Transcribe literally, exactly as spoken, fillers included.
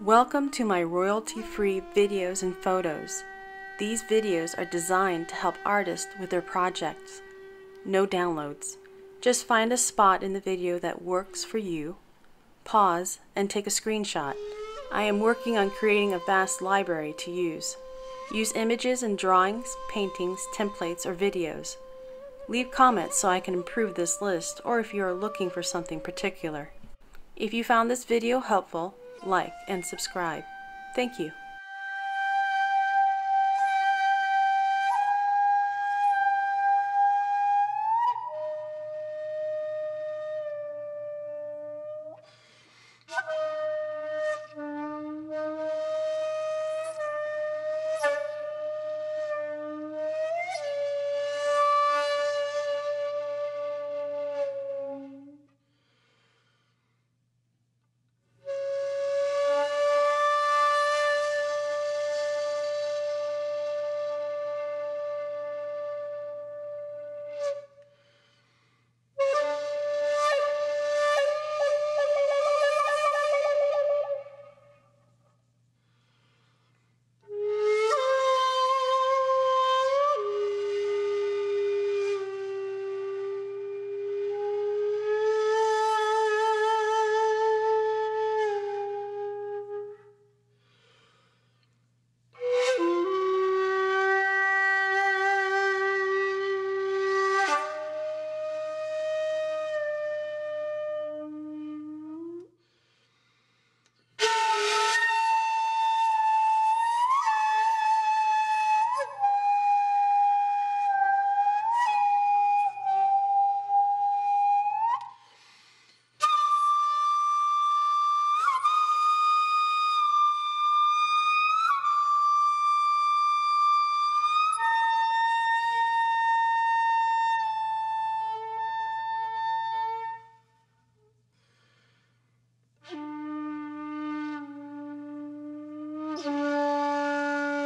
Welcome to my royalty-free videos and photos. These videos are designed to help artists with their projects. No downloads. Just find a spot in the video that works for you, pause, and take a screenshot. I am working on creating a vast library to use. Use images and drawings, paintings, templates, or videos. Leave comments so I can improve this list, or if you are looking for something particular. If you found this video helpful, like and subscribe. Thank you.